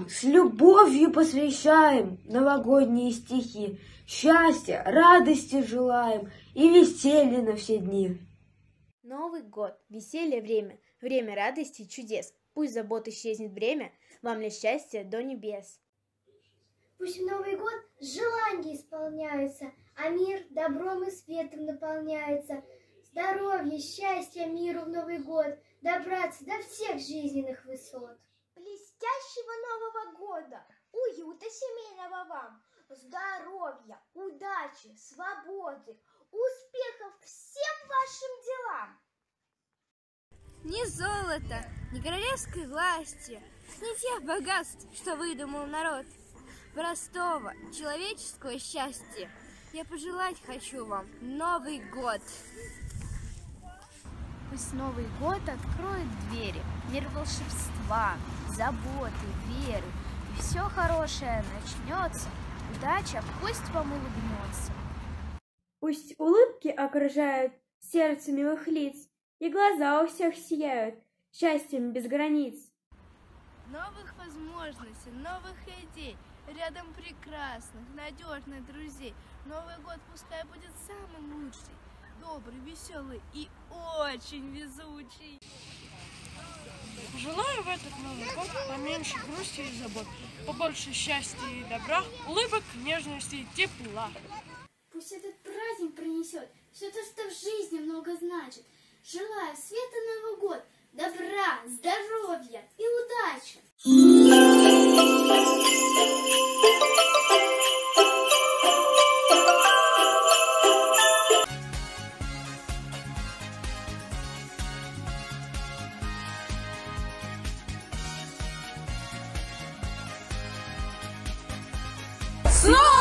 вам с любовью посвящаем новогодние стихи. Счастья, радости желаем и веселья на все дни. Новый год, веселье время, время радости и чудес. Пусть забот исчезнет бремя, вам лишь счастье до небес. Пусть в Новый год желания исполняются, а мир добром и светом наполняется. Здоровья, счастья, миру в Новый год, добраться до всех жизненных высот. Блестящего Нового года, уюта семейного вам, здоровья, удачи, свободы, успехов всем вашим делам. Ни золота, ни королевской власти, ни тех богатств, что выдумал народ. Простого человеческого счастья я пожелать хочу вам Новый год. Пусть Новый год откроет двери, мир волшебства, заботы, веры, и все хорошее начнется, удача пусть вам улыбнется. Пусть улыбки окружают сердце милых лиц, и глаза у всех сияют счастьем без границ. Новых возможностей, новых идей, рядом прекрасных, надежных друзей. Новый год пускай будет самым лучший, добрый, веселый и очень везучий. Желаю в этот Новый год поменьше грусти и забот, побольше счастья и добра, улыбок, нежности и тепла. Пусть этот праздник принесет все то, что в жизни много значит. Желаю света Новый год, добра, здоровья и удачи. С